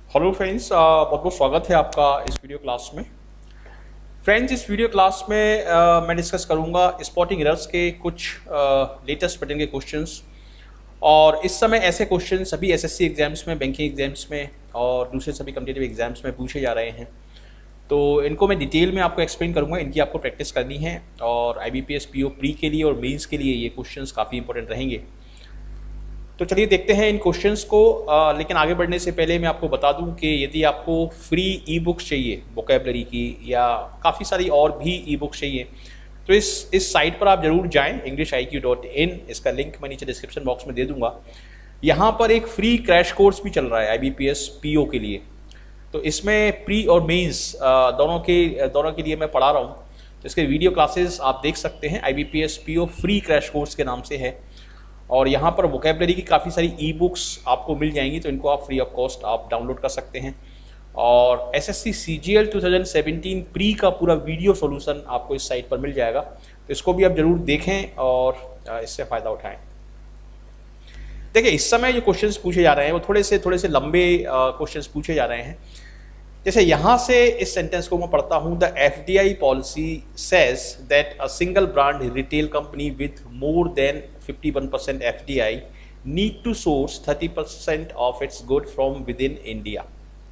Hello friends, बहुत बहुत स्वागत है आपका इस वीडियो क्लास में। फ्रेंड्स, इस वीडियो क्लास में मैं डिस्कस करूंगा स्पॉटिंग एरर्स के कुछ लेटेस्ट पैटर्न के क्वेश्चंस। और इस समय ऐसे क्वेश्चन सभी एसएससी एग्जाम्स में, बैंकिंग एग्जाम्स में और दूसरे सभी कॉम्पिटिटिव एग्जाम्स में पूछे जा रहे हैं। तो इनको मैं डिटेल में आपको एक्सप्लेन करूंगा, इनकी आपको प्रैक्टिस करनी है। और IBPS PO प्री के लिए और मेंस के लिए ये क्वेश्चंस काफ़ी इंपॉर्टेंट रहेंगे। तो चलिए देखते हैं इन क्वेश्चंस को। लेकिन आगे बढ़ने से पहले मैं आपको बता दूं कि यदि आपको फ्री ई बुक्स चाहिए वोकैबलरी की या काफ़ी सारी और भी ई बुक्स चाहिए तो इस साइट पर आप जरूर जाएं, EnglishIQ.in। इसका लिंक मैं नीचे डिस्क्रिप्शन बॉक्स में दे दूंगा। यहाँ पर एक फ्री क्रैश कोर्स भी चल रहा है IBPS PO के लिए। तो इसमें प्री और मेंस दोनों के लिए मैं पढ़ा रहा हूँ। तो इसके वीडियो क्लासेस आप देख सकते हैं, IBPS PO free crash course के नाम से है। और यहाँ पर वोकैबलरी की काफ़ी सारी ई बुक्स आपको मिल जाएंगी, तो इनको आप फ्री ऑफ कॉस्ट आप डाउनलोड कर सकते हैं। और SSC CGL 2017 प्री का पूरा वीडियो सॉल्यूशन आपको इस साइट पर मिल जाएगा। तो इसको भी आप जरूर देखें और इससे फ़ायदा उठाएं। देखिए, इस समय जो क्वेश्चंस पूछे जा रहे हैं वो थोड़े से लंबे क्वेश्चंस पूछे जा रहे हैं। जैसे यहाँ से इस सेंटेंस को मैं पढ़ता हूँ, the FDI policy says that a single brand retail company with more than 51% FDI need to source 30% of its good from within India.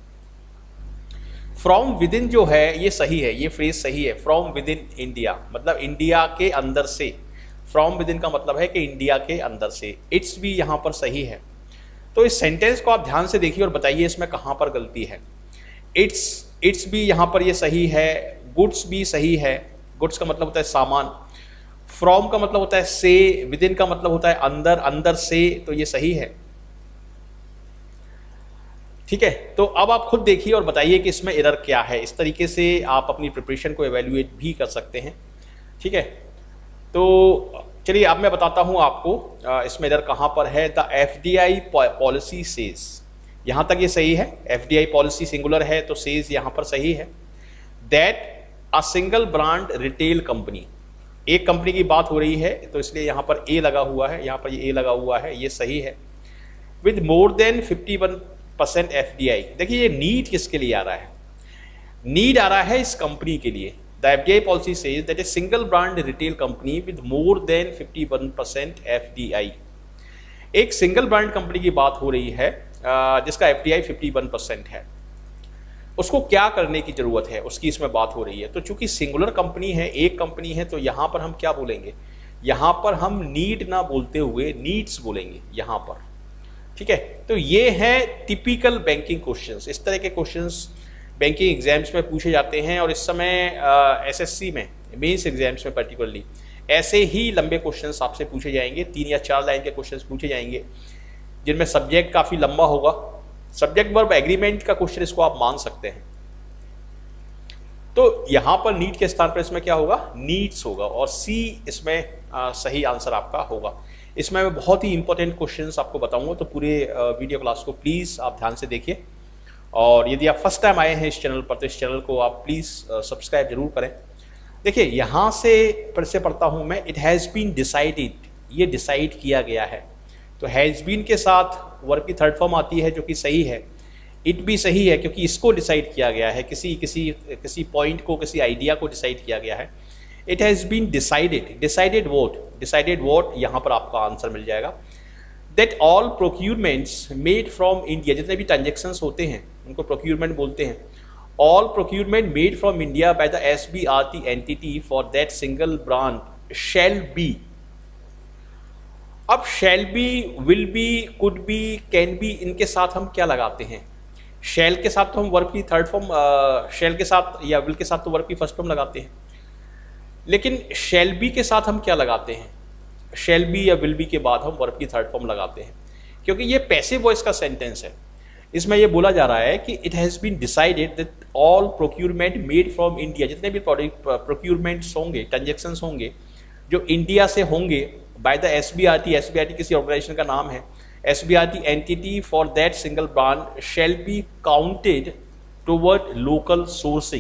From within जो है ये सही है, ये फ्रेज सही है। फ्रॉम विद इन इंडिया मतलब India के अंदर से। फ्रॉम विद इन का मतलब है कि इंडिया के अंदर से। इट्स भी यहाँ पर सही है। तो इस सेंटेंस को आप ध्यान से देखिए और बताइए इसमें कहाँ पर गलती है। इट्स भी यहाँ पर ये सही है, गुड्स भी सही है। गुड्स का मतलब होता है सामान। फ्रॉम का मतलब होता है से, विद इन का मतलब होता है अंदर, अंदर से, तो ये सही है। ठीक है, तो अब आप खुद देखिए और बताइए कि इसमें एरर क्या है। इस तरीके से आप अपनी प्रिपरेशन को एवेल्युएट भी कर सकते हैं। ठीक है, तो चलिए अब मैं बताता हूं आपको इसमें एरर कहां पर है। द FDI पॉलिसी सेज, यहां तक ये सही है। FDI पॉलिसी सिंगुलर है तो सेज यहां पर सही है। That a single brand retail company, एक कंपनी की बात हो रही है तो इसलिए यहां पर ए लगा हुआ है, यहां पर ये ए लगा हुआ है, ये सही है। विद मोर देन 51% FDI, देखिए ये नीड किसके लिए आ रहा है? नीड आ रहा है इस कंपनी के लिए। The FDI policy says that a single brand retail company with more than 51% FDI, एक सिंगल ब्रांड कंपनी की बात हो रही है जिसका FDI 51% है। उसको क्या करने की जरूरत है उसकी इसमें बात हो रही है। तो चूंकि सिंगुलर कंपनी है, एक कंपनी है, तो यहां पर हम क्या बोलेंगे? यहां पर हम नीड ना बोलते हुए नीड्स बोलेंगे यहां पर। ठीक है, तो ये है टिपिकल बैंकिंग क्वेश्चंस। इस तरह के क्वेश्चंस बैंकिंग एग्जाम्स में पूछे जाते हैं। और इस समय SSC में, मेंस एग्जाम्स में पर्टिकुलरली ऐसे ही लंबे क्वेश्चंस आपसे पूछे जाएंगे। 3 या 4 लाइन के क्वेश्चंस पूछे जाएंगे जिनमें सब्जेक्ट काफी लंबा होगा। सब्जेक्ट वर्ब एग्रीमेंट का क्वेश्चन इसको आप मान सकते हैं। तो यहां पर नीड के स्थान पर इसमें क्या होगा? नीड्स होगा। और सी इसमें सही आंसर आपका होगा। इसमें मैं बहुत ही इंपॉर्टेंट क्वेश्चंस आपको बताऊंगा, तो पूरे वीडियो क्लास को प्लीज आप ध्यान से देखिए। और यदि आप फर्स्ट टाइम आए हैं इस चैनल पर तो इस चैनल को आप प्लीज सब्सक्राइब जरूर करें। देखिए यहां से फिर से पढ़ता हूं मैं, इट हैज बीन डिसाइडेड, ये डिसाइड किया गया है। तो हैज बीन के साथ वर्ब की थर्ड फॉर्म आती है जो कि सही है। इट भी सही है क्योंकि इसको डिसाइड किया गया है, किसी पॉइंट को, किसी आइडिया को डिसाइड किया गया है। It has been decided, decided what, यहां पर आपका आंसर मिल जाएगा। That all procurements made from India, जितने भी ट्रांजेक्शन्स होते हैं उनको प्रोक्यूरमेंट बोलते हैं। All procurement made from India by the SBRT entity for that single brand shall be. अब shall be, will be, could be, can be, इनके साथ हम क्या लगाते हैं? शैल के साथ तो हम वर्ब की थर्ड फॉर्म, शैल के साथ या विल के साथ तो वर्ब की फर्स्ट फॉर्म लगाते हैं। लेकिन शैल बी के साथ हम क्या लगाते हैं? शैल बी या विल बी के बाद हम वर्ब की थर्ड फॉर्म लगाते हैं, क्योंकि ये पैसिव वॉइस का सेंटेंस है। इसमें ये बोला जा रहा है कि it has been decided that all procurement made from India, जितने भी प्रोक्यूरमेंट्स होंगे, ट्रांजेक्शन्स होंगे जो इंडिया से होंगे, बाय द SBRT किसी ऑर्गेनाइजेशन का नाम है, SBRT entity for that single brand shall be counted toward local sourcing.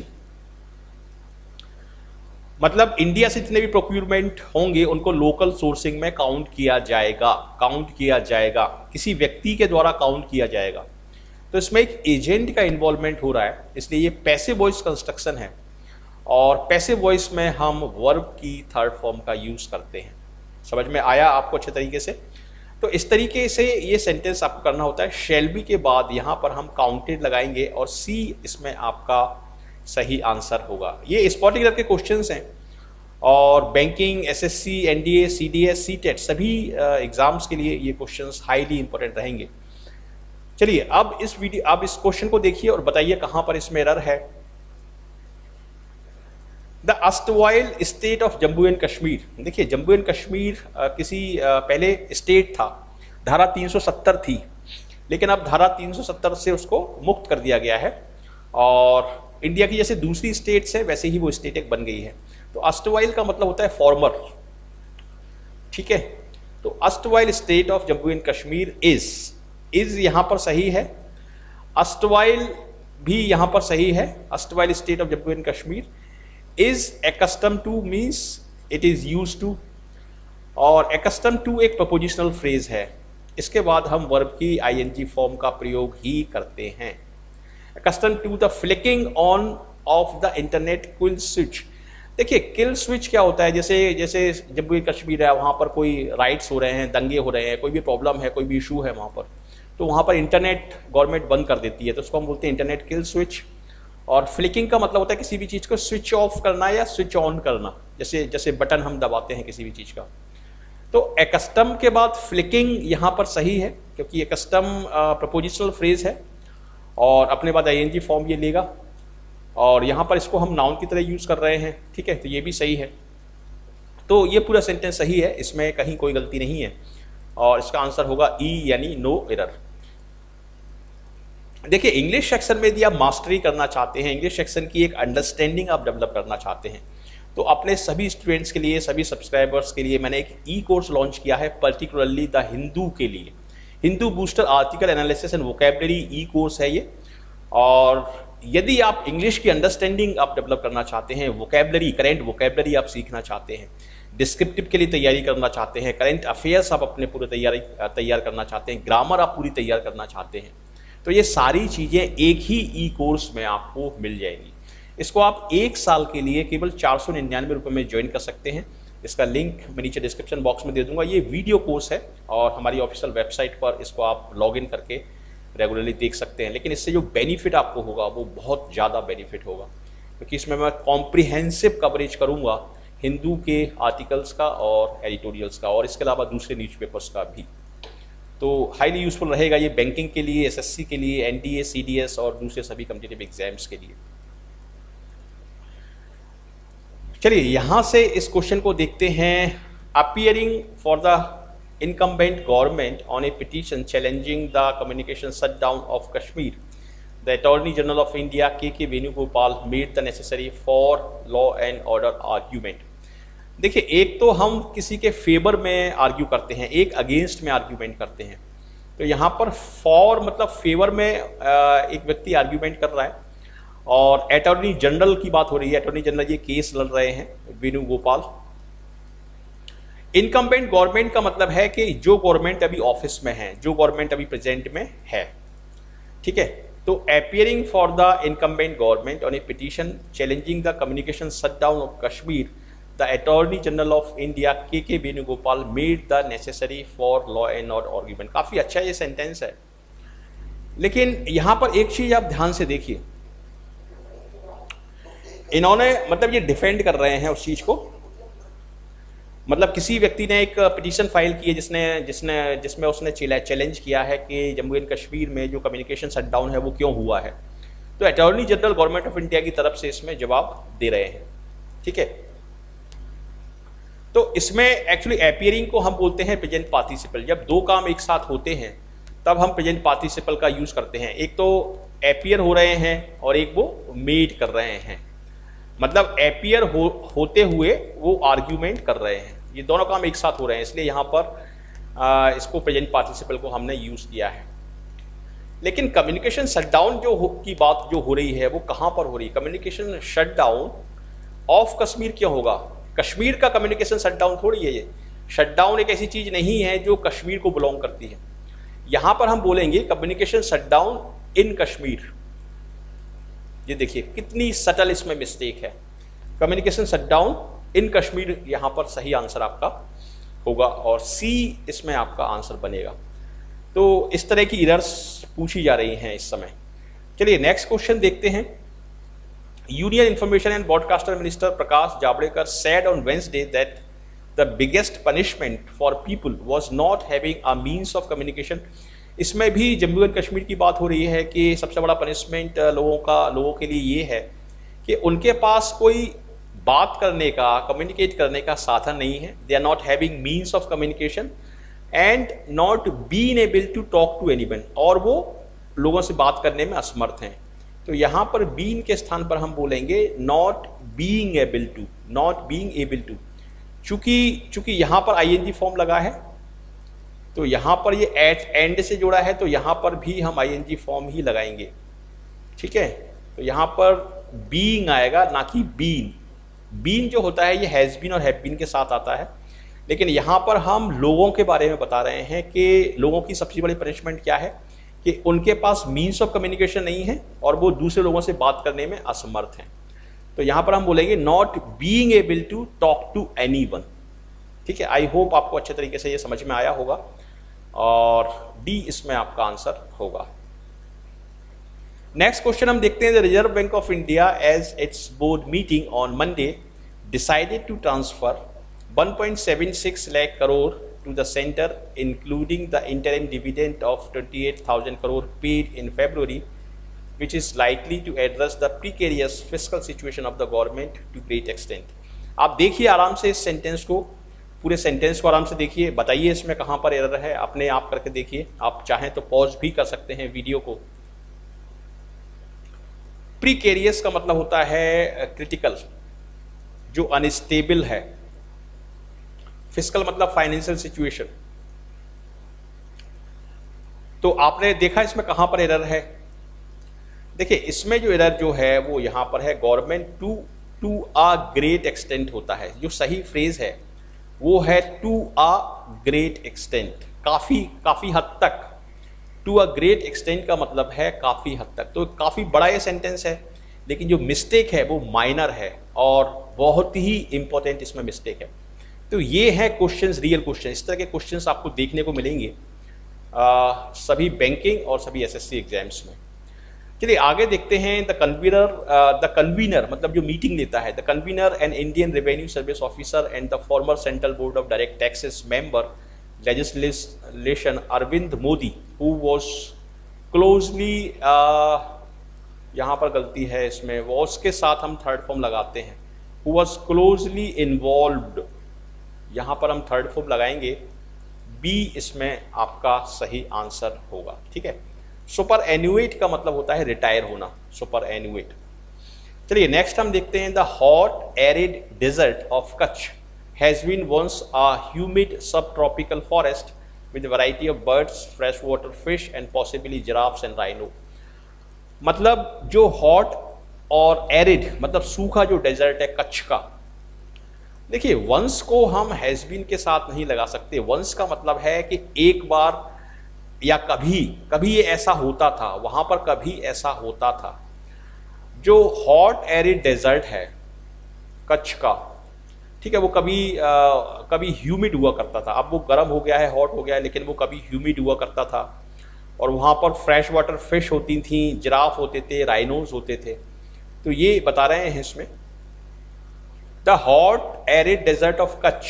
मतलब इंडिया से जितने भी प्रोक्यूरमेंट होंगे उनको लोकल सोर्सिंग में काउंट किया जाएगा, किसी व्यक्ति के द्वारा काउंट किया जाएगा। तो इसमें एक एजेंट का इन्वॉल्वमेंट हो रहा है, इसलिए ये पैसिव वॉइस कंस्ट्रक्शन है। और पैसिव वॉइस में हम वर्ब की थर्ड फॉर्म का यूज़ करते हैं। समझ में आया आपको अच्छे तरीके से? तो इस तरीके से ये सेंटेंस आपको करना होता है। शैल बी के बाद यहाँ पर हम काउंटेड लगाएंगे और सी इसमें आपका सही आंसर होगा। ये स्पॉटिंग एरर के क्वेश्चंस हैं और banking, SSC, NDA, CDS, CTET सभी एग्जाम्स के लिए ये क्वेश्चंस हाईली इंपॉर्टेंट रहेंगे। चलिए अब इस क्वेश्चन को देखिए और बताइए कहां पर इसमें एरर है। The erstwhile state of Jammu and Kashmir. देखिए जम्मू एंड कश्मीर किसी पहले स्टेट था, धारा 370 थी, लेकिन अब धारा 370 से उसको मुक्त कर दिया गया है और इंडिया की जैसे दूसरी स्टेट्स है वैसे ही वो स्टेट एक बन गई है। तो अस्टवाइल का मतलब होता है फॉर्मर, ठीक है। तो erstwhile state of Jammu and Kashmir is यहां पर सही है, अस्टवाइल भी यहां पर सही है। Erstwhile state of Jammu and Kashmir is accustomed to means it is used to, और accustomed to एक प्रपोजिशनल फ्रेज है। इसके बाद हम वर्ब की ing फॉर्म का प्रयोग ही करते हैं। accustomed to the flicking on of the internet kill switch। देखिए किल स्विच क्या होता है, जैसे जम्मू कश्मीर है, वहाँ पर कोई राइट्स हो रहे हैं, दंगे हो रहे हैं, कोई भी प्रॉब्लम है, कोई भी इशू है वहाँ पर, तो वहाँ पर इंटरनेट गवर्नमेंट बंद कर देती है, तो उसको हम बोलते हैं इंटरनेट किल स्विच। और फ्लिकिंग का मतलब होता है किसी भी चीज़ को स्विच ऑफ करना या स्विच ऑन करना, जैसे बटन हम दबाते हैं किसी भी चीज़ का। तो एकस्टम के बाद फ्लिकिंग यहाँ पर सही है क्योंकि एकस्टम प्रपोजिशनल फ्रेज है और अपने बाद आईएनजी फॉर्म ये लेगा और यहाँ पर इसको हम नाउन की तरह यूज़ कर रहे हैं, ठीक है, तो ये भी सही है। तो ये पूरा सेंटेंस सही है, इसमें कहीं कोई गलती नहीं है और इसका आंसर होगा ई यानी नो एरर। देखिए इंग्लिश सेक्शन में यदि आप मास्टरी करना चाहते हैं, इंग्लिश सेक्शन की एक अंडरस्टैंडिंग आप डेवलप करना चाहते हैं, तो अपने सभी स्टूडेंट्स के लिए, सभी सब्सक्राइबर्स के लिए मैंने एक ई कोर्स लॉन्च किया है, पर्टिकुलरली द हिंदू के लिए। Hindu booster article analysis and vocabulary e course है ये। और यदि आप इंग्लिश की अंडरस्टैंडिंग आप डेवलप करना चाहते हैं, वोकैबुलरी, करेंट वोकैबुलरी आप सीखना चाहते हैं, डिस्क्रिप्टिव के लिए तैयारी करना चाहते हैं, करेंट अफेयर्स आप अपने पूरे तैयार करना चाहते हैं, ग्रामर आप पूरी तैयार करना चाहते हैं, तो ये सारी चीज़ें एक ही ई कोर्स में आपको मिल जाएंगी। इसको आप 1 साल के लिए केवल 499 रुपये में ज्वाइन कर सकते हैं। इसका लिंक मैं नीचे डिस्क्रिप्शन बॉक्स में दे दूंगा। ये वीडियो कोर्स है और हमारी ऑफिशियल वेबसाइट पर इसको आप लॉगिन करके रेगुलरली देख सकते हैं। लेकिन इससे जो बेनिफिट आपको होगा वो बहुत ज़्यादा बेनिफिट होगा क्योंकि इसमें मैं कॉम्प्रिहेंसिव कवरेज करूँगा हिंदू के आर्टिकल्स का और एडिटोरियल्स का और इसके अलावा दूसरे न्यूज़पेपर्स का भी। तो हाईली यूजफुल रहेगा ये बैंकिंग के लिए, एसएससी के लिए, एनडीए, सीडीएस और दूसरे सभी कॉम्पिटिटिव एग्जाम्स के लिए। चलिए यहाँ से इस क्वेश्चन को देखते हैं। Appearing for the incumbent government on a petition challenging the communication shutdown of Kashmir, the attorney general of India K Venugopal made the necessary for law and order argument. देखिए एक तो हम किसी के फेवर में आर्ग्यू करते हैं, एक अगेंस्ट में आर्ग्यूमेंट करते हैं। तो यहाँ पर फॉर मतलब फेवर में एक व्यक्ति आर्ग्यूमेंट कर रहा है और अटॉर्नी जनरल की बात हो रही है। अटॉर्नी जनरल ये केस लड़ रहे हैं वेणुगोपाल। इनकम्बेंट गवर्नमेंट का मतलब है कि जो गवर्नमेंट अभी ऑफिस में है, जो गवर्नमेंट अभी प्रेजेंट में है, ठीक है। तो appearing for the incumbent government on a petition challenging the communication shutdown of Kashmir, The Attorney General of India के Venugopal made the necessary for law and order argument। काफी अच्छा ये सेंटेंस है, लेकिन यहां पर एक चीज आप ध्यान से देखिए, इन्होंने मतलब ये डिफेंड कर रहे हैं उस चीज को। मतलब किसी व्यक्ति ने एक पिटीशन फाइल की है जिसमें उसने चैलेंज किया है कि जम्मू एंड कश्मीर में जो कम्युनिकेशन शटडाउन है वो क्यों हुआ है। तो attorney general government of India की तरफ से इसमें जवाब दे रहे हैं, ठीक है। तो इसमें एक्चुअली अपीयरिंग को हम बोलते हैं प्रेजेंट पार्टिसिपल। जब दो काम एक साथ होते हैं तब हम प्रेजेंट पार्टिसिपल का यूज करते हैं। एक तो अपीयर हो रहे हैं और एक वो मेड कर रहे हैं, मतलब अपीयर होते हुए वो आर्ग्यूमेंट कर रहे हैं। ये दोनों काम एक साथ हो रहे हैं, इसलिए यहाँ पर इसको प्रेजेंट पार्टिसिपल को हमने यूज किया है। लेकिन कम्युनिकेशन शटडाउन की बात जो हो रही है वो कहाँ पर हो रही है? कम्युनिकेशन शटडाउन ऑफ कश्मीर क्यों होगा? कश्मीर का कम्युनिकेशन शटडाउन थोड़ी है ये। शटडाउन एक ऐसी चीज नहीं है जो कश्मीर को बिलोंग करती है। यहां पर हम बोलेंगे कम्युनिकेशन शटडाउन इन कश्मीर। ये देखिए कितनी सटल इसमें मिस्टेक है। Communication shut down in Kashmir यहाँ पर सही आंसर आपका होगा और सी इसमें आपका आंसर बनेगा। तो इस तरह की एरर्स पूछी जा रही हैं इस समय। चलिए नेक्स्ट क्वेश्चन देखते हैं। Union information and broadcaster minister Prakash Javadekar said on Wednesday that the biggest punishment for people was not having a means of communication। इसमें भी जम्मू एंड कश्मीर की बात हो रही है कि सबसे बड़ा पनिशमेंट लोगों के लिए ये है कि उनके पास कोई बात करने का, कम्युनिकेट करने का साधन नहीं है। They are not having means of communication and not been able to talk to anyone, और वो लोगों से बात करने में असमर्थ हैं। तो यहाँ पर बीन के स्थान पर हम बोलेंगे not being able to, not being able to. चूंकि यहाँ पर आईएनजी फॉर्म लगा है तो यहाँ पर ये एंड से जुड़ा है, तो यहाँ पर भी हम आईएनजी फॉर्म ही लगाएंगे। ठीक है, तो यहाँ पर बीइंग आएगा ना कि बीन। बीन जो होता है ये हैज बीन और हैव बीन के साथ आता है, लेकिन यहाँ पर हम लोगों के बारे में बता रहे हैं कि लोगों की सबसे बड़ी पनिशमेंट क्या है कि उनके पास मीन्स ऑफ कम्युनिकेशन नहीं है और वो दूसरे लोगों से बात करने में असमर्थ हैं। तो यहाँ पर हम बोलेंगे not being able to talk to anyone. ठीक है, आई होप आपको अच्छे तरीके से ये समझ में आया होगा और डी इसमें आपका आंसर होगा। नेक्स्ट क्वेश्चन हम देखते हैं। The reserve bank of India as its board meeting on Monday decided to transfer 1.76 lakh crore to the center, including the interim dividend of 28,000 crore paid in February, which is likely to address the precarious fiscal situation of the government to great extent। आप देखिए आराम से इस sentence को, पूरे sentence को आराम से देखिए, बताइए इसमें कहाँ पर एरर है, अपने आप करके देखिए। आप चाहें तो पॉज भी कर सकते हैं वीडियो को। प्रीकेरियस का मतलब होता है क्रिटिकल, जो अनस्टेबल है। फिस्कल मतलब फाइनेंशियल सिचुएशन। तो आपने देखा इसमें कहां पर एरर है। देखिए इसमें जो एरर जो है वो यहां पर है government to a great extent होता है। जो सही फ्रेज है वो है टू अ ग्रेट एक्सटेंट, काफी हद तक। टू अ ग्रेट एक्सटेंट का मतलब है काफी हद तक। तो काफी बड़ा ये सेंटेंस है, लेकिन जो मिस्टेक है वो माइनर है और बहुत ही इंपॉर्टेंट इसमें मिस्टेक है। तो ये है क्वेश्चंस, रियल क्वेश्चन। इस तरह के क्वेश्चंस आपको देखने को मिलेंगे सभी बैंकिंग और सभी एसएससी एग्जाम्स में। चलिए आगे देखते हैं। द कन्वीनर मतलब जो मीटिंग लेता है, the convener an Indian revenue service officer and the former central board of direct taxes member legislation Arvind Modi, who was closely, यहाँ पर गलती है इसमें, वॉज के साथ हम थर्ड फॉर्म लगाते हैं, हु वॉज क्लोजली इन्वॉल्व्ड, यहाँ पर हम थर्ड फॉर्म लगाएंगे, बी इसमें आपका सही आंसर होगा। ठीक है, सुपर एन्युएट का मतलब होता है रिटायर होना, सुपर एन्युएट। चलिए नेक्स्ट हम देखते हैं। The hot arid desert of Kutch has been once a humid sub tropical forest with variety of birds, fresh water fish and possibly giraffes and rhino. मतलब जो हॉट और एरिड मतलब सूखा जो डेजर्ट है कच्छ का, देखिए वंस को हम हैज बीन के साथ नहीं लगा सकते। वंस का मतलब है कि एक बार या कभी ये ऐसा होता था, वहां पर कभी ऐसा होता था। जो हॉट एरिड डेजर्ट है कच्छ का, ठीक है, वो कभी ह्यूमिड हुआ करता था। अब वो गर्म हो गया है, हॉट हो गया है, लेकिन वो कभी ह्यूमिड हुआ करता था और वहां पर फ्रेश वाटर फिश होती थी, जिराफ होते थे, राइनोज होते थे। तो ये बता रहे हैं इसमें the hot arid desert of Kutch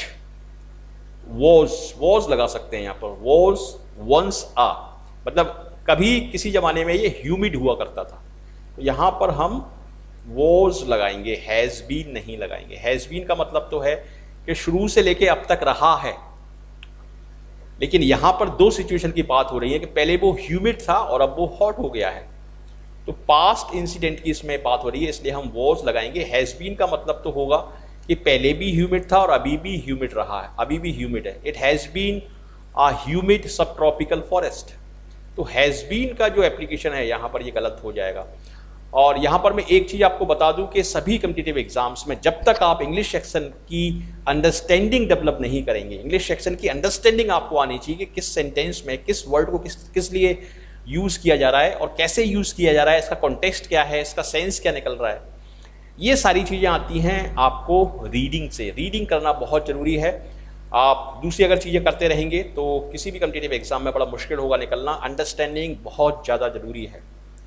was लगा सकते हैं यहाँ पर, वॉज वंस आ, मतलब कभी किसी जमाने में ये ह्यूमिड हुआ करता था। तो यहाँ पर हम वॉज लगाएंगे, हैज बीन नहीं लगाएंगे। हैज बीन का मतलब तो है कि शुरू से लेके अब तक रहा है, लेकिन यहाँ पर दो सिचुएशन की बात हो रही है कि पहले वो ह्यूमिड था और अब वो हॉट हो गया है। तो पास्ट इंसिडेंट की इसमें बात हो रही है, इसलिए हम वॉज लगाएंगे। हैज बीन का मतलब तो होगा कि पहले भी ह्यूमिड था और अभी भी ह्यूमिड रहा है, अभी भी ह्यूमिड है। It has been a humid sub tropical forest. तो हैज बीन का जो एप्लीकेशन है यहाँ पर ये गलत हो जाएगा। और यहाँ पर मैं एक चीज़ आपको बता दूं कि सभी कॉम्पिटिटिव एग्जाम्स में जब तक आप इंग्लिश सेक्शन की अंडरस्टैंडिंग डेवलप नहीं करेंगे, इंग्लिश सेक्शन की अंडरस्टैंडिंग आपको आनी चाहिए कि किस सेंटेंस में किस वर्ड को किस लिए यूज़ किया जा रहा है और कैसे यूज़ किया जा रहा है, इसका कॉन्टेक्स्ट क्या है, इसका सेंस क्या निकल रहा है, ये सारी चीज़ें आती हैं आपको रीडिंग से। रीडिंग करना बहुत ज़रूरी है। आप दूसरी अगर चीज़ें करते रहेंगे तो किसी भी कॉम्पिटिटिव एग्जाम में बड़ा मुश्किल होगा निकलना। अंडरस्टैंडिंग बहुत ज़्यादा ज़रूरी है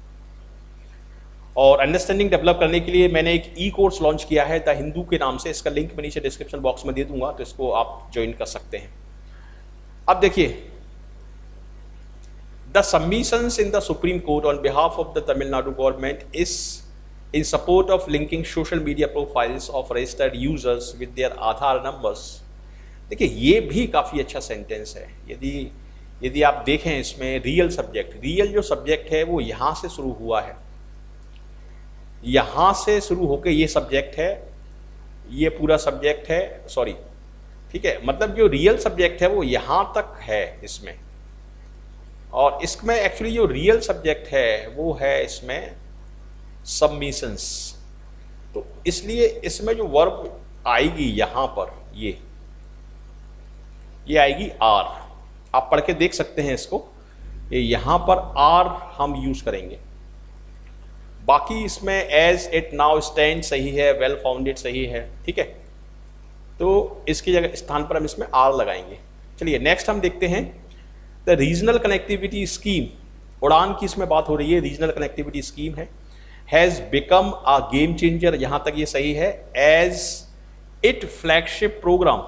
और अंडरस्टैंडिंग डेवलप करने के लिए मैंने एक ई कोर्स लॉन्च किया है द हिंदू के नाम से। इसका लिंक मैं नीचे डिस्क्रिप्शन बॉक्स में दे दूंगा, तो इसको आप ज्वाइन कर सकते हैं। अब देखिए, the submissions in the supreme court on behalf of the Tamil Nadu government is in support of linking social media profiles of registered users with their Aadhaar numbers. देखिए, ये भी काफ़ी अच्छा सेंटेंस है। यदि आप देखें इसमें रियल जो सब्जेक्ट है वो यहाँ से शुरू हुआ है, यहाँ से शुरू होकर ये सब्जेक्ट है, ये पूरा सब्जेक्ट है, सॉरी, ठीक है, मतलब जो रियल सब्जेक्ट है वो यहाँ तक है इसमें, और इसमें एक्चुअली जो रियल सब्जेक्ट है वो है इसमें सबमिशंस। तो इसलिए इसमें जो वर्ब आएगी यहाँ पर ये आएगी आर। आप पढ़ के देख सकते हैं इसको, ये यहाँ पर आर हम यूज करेंगे। बाकी इसमें एज इट नाउ स्टैंड सही है, वेल फाउंडेड सही है, ठीक है, तो इसकी जगह स्थान पर हम इसमें आर लगाएंगे। चलिए नेक्स्ट हम देखते हैं द रीजनल कनेक्टिविटी स्कीम। उड़ान की इसमें बात हो रही है, रीजनल कनेक्टिविटी स्कीम है। Has become a game changer, यहां तक ये सही है। एज इट फ्लैगशिप प्रोग्राम,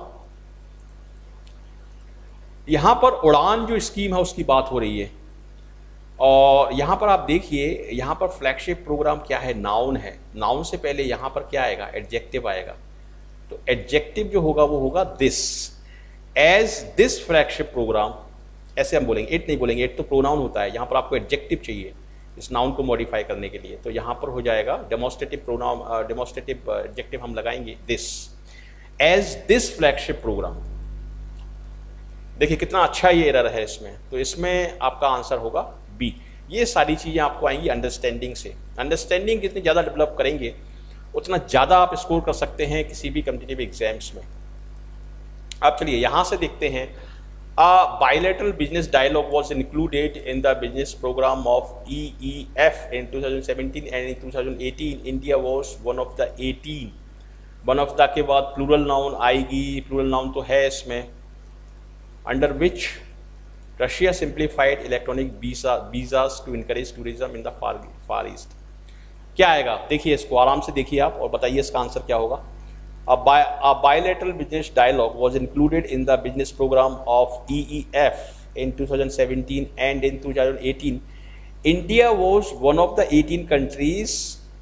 यहां पर उड़ान जो स्कीम है उसकी बात हो रही है, और यहां पर आप देखिए, यहां पर फ्लैगशिप प्रोग्राम क्या है, नाउन है। नाउन से पहले यहां पर क्या आएगा, एडजेक्टिव आएगा। तो एडजेक्टिव जो होगा वो होगा this. As this flagship programme, ऐसे हम बोलेंगे, इट नहीं बोलेंगे, इट तो प्रोनाउन होता है। यहां पर आपको एडजेक्टिव चाहिए इस नाउन को मॉडिफाई करने के लिए, तो यहां पर हो जाएगा डेमोस्ट्रेटिव प्रोनाउन, डेमोस्ट्रेटिव एडजेक्टिव हम लगाएंगे this. As this flagship programme, देखिए कितना अच्छा ये एरर है इसमें, तो इसमें आपका आंसर होगा बी। ये सारी चीजें आपको आएंगी अंडरस्टैंडिंग से। अंडरस्टैंडिंग जितनी ज्यादा डेवलप करेंगे उतना ज्यादा आप स्कोर कर सकते हैं किसी भी कॉम्पिटिटिव एग्जाम्स में। अब चलिए यहां से देखते हैं, a bilateral business dialogue was included in the business program of EEF in 2017 and in 2018 India was one of the 18। one of the के बाद प्लूरल नाउन आएगी, प्लूरल नाउन तो है इसमें, under which Russia simplified electronic visas to encourage tourism in the Far East. क्या आएगा, देखिए इसको आराम से देखिए आप और बताइए इसका आंसर क्या होगा। A bilateral business dialogue was included in the business program of EEF in 2017 and in 2018. India was one of the 18 countries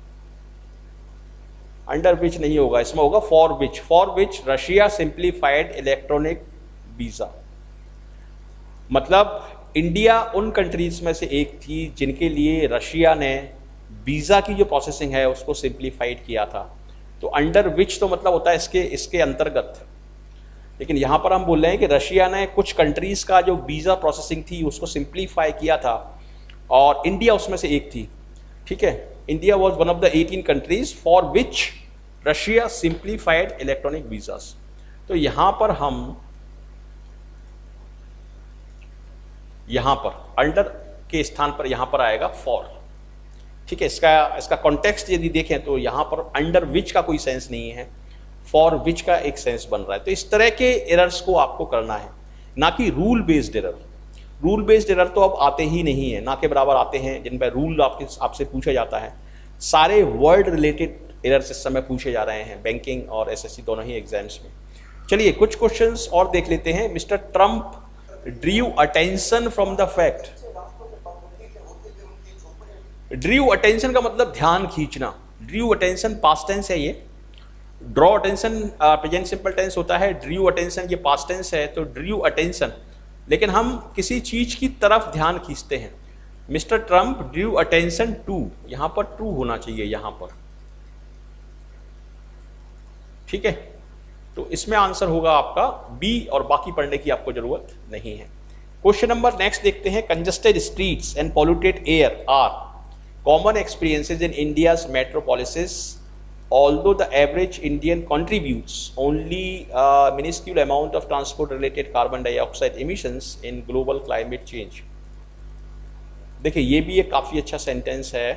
under which नहीं होगा, इसमें होगा for which Russia simplified electronic visa। मतलब इंडिया उन countries में से एक थी जिनके लिए रशिया ने वीजा की जो प्रोसेसिंग है उसको सिंप्लीफाइड किया था। तो अंडर विच तो मतलब होता है इसके अंतर्गत, लेकिन यहां पर हम बोल रहे हैं कि रशिया ने कुछ कंट्रीज का जो वीजा प्रोसेसिंग थी उसको सिंप्लीफाई किया था और इंडिया उसमें से एक थी, ठीक है। India was one of the 18 countries for which Russia simplified electronic visas. तो यहां पर हम यहां पर अंडर के स्थान पर यहां पर आएगा फॉर, ठीक है। इसका कॉन्टेक्स्ट यदि देखें तो यहां पर अंडर विच का कोई सेंस नहीं है, फॉर विच का एक सेंस बन रहा है। तो इस तरह के एरर्स को आपको करना है, ना कि rule based error. Rule based error तो अब आते ही नहीं है, ना के बराबर आते हैं जिन पर रूल आपसे पूछा जाता है। सारे वर्ल्ड रिलेटेड एरर्स इस समय पूछे जा रहे हैं बैंकिंग और एसएससी दोनों ही एग्जाम्स में। चलिए कुछ क्वेश्चंस और देख लेते हैं। Mister Trump drew attention from the fact. Drew attention का मतलब ध्यान खींचना। ड्रीव अटेंशन पास्ट टेंस है, ये draw attention present simple tense होता है, ड्रीव अटेंशन ये पास्ट टेंस है। तो ड्रीव अटेंशन, लेकिन हम किसी चीज की तरफ ध्यान खींचते हैं। Mister Trump drew attention to, यहां पर टू होना चाहिए यहां पर, ठीक है। तो इसमें आंसर होगा आपका बी और बाकी पढ़ने की आपको जरूरत नहीं है। क्वेश्चन नंबर नेक्स्ट देखते हैं। Congested streets and polluted air are common experiences in India's metropolises, although the average Indian contributes only a minuscule amount of transport related carbon dioxide emissions in global climate change। देखिए ये भी एक काफ़ी अच्छा sentence है।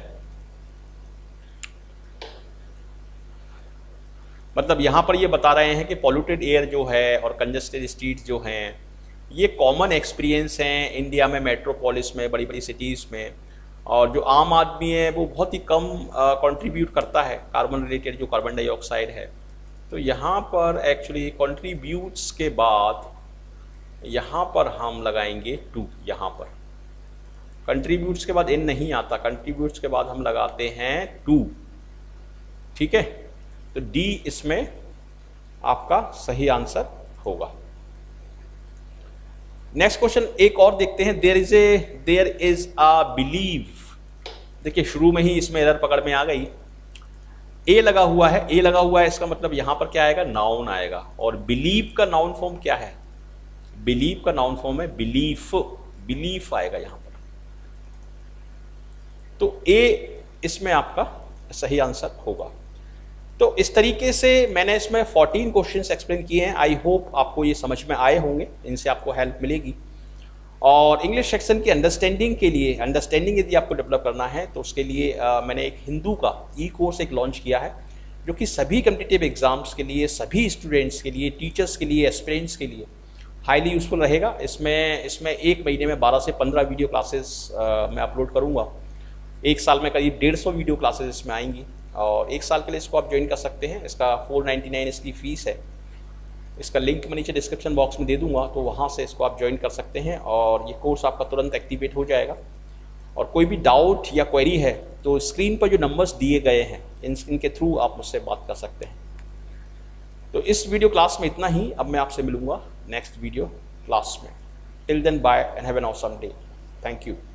मतलब यहाँ पर ये बता रहे हैं कि पॉल्यूटेड एयर जो है और कंजस्टेड स्ट्रीट जो हैं, ये कॉमन एक्सपीरियंस हैं इंडिया में, मेट्रोपोलिस में, बड़ी बड़ी सिटीज़ में। और जो आम आदमी है वो बहुत ही कम कंट्रीब्यूट करता है कार्बन रिलेटेड, जो कार्बन डाइऑक्साइड है। तो यहाँ पर एक्चुअली कंट्रीब्यूट्स के बाद यहाँ पर हम लगाएंगे टू। यहाँ पर कंट्रीब्यूट्स के बाद इन नहीं आता, कंट्रीब्यूट्स के बाद हम लगाते हैं टू। ठीक है, तो डी इसमें आपका सही आंसर होगा। नेक्स्ट क्वेश्चन एक और देखते हैं। There is a believe. देखिए शुरू में ही इसमें एरर पकड़ में आ गई। ए लगा हुआ है, ए लगा हुआ है, इसका मतलब यहां पर क्या आएगा, नाउन आएगा। और बिलीव का नाउन फॉर्म क्या है, बिलीव का नाउन फॉर्म है बिलीफ, बिलीफ आएगा यहां पर। तो ए इसमें आपका सही आंसर होगा। तो इस तरीके से मैंने इसमें 14 क्वेश्चंस एक्सप्लेन किए हैं। आई होप आपको ये समझ में आए होंगे, इनसे आपको हेल्प मिलेगी। और इंग्लिश सेक्शन की अंडरस्टैंडिंग के लिए, अंडरस्टैंडिंग यदि आपको डेवलप करना है तो उसके लिए मैंने एक हिंदू का ई कोर्स एक लॉन्च किया है, जो कि सभी कम्पिटिटिव एग्जाम्स के लिए, सभी स्टूडेंट्स के लिए, टीचर्स के लिए, एस्पिरेंट्स के लिए हाईली यूजफुल रहेगा। इसमें एक महीने में 12 से 15 वीडियो क्लासेस मैं अपलोड करूँगा। एक साल में करीब 150 वीडियो क्लासेस इसमें आएंगी। और एक साल के लिए इसको आप ज्वाइन कर सकते हैं। इसका 499 इसकी फ़ीस है। इसका लिंक मैं नीचे डिस्क्रिप्शन बॉक्स में दे दूंगा, तो वहाँ से इसको आप ज्वाइन कर सकते हैं और ये कोर्स आपका तुरंत एक्टिवेट हो जाएगा। और कोई भी डाउट या क्वेरी है तो स्क्रीन पर जो नंबर्स दिए गए हैं इनके थ्रू आप मुझसे बात कर सकते हैं। तो इस वीडियो क्लास में इतना ही। अब मैं आपसे मिलूंगा नेक्स्ट वीडियो क्लास में। Till then bye and have an awesome day. Thank you.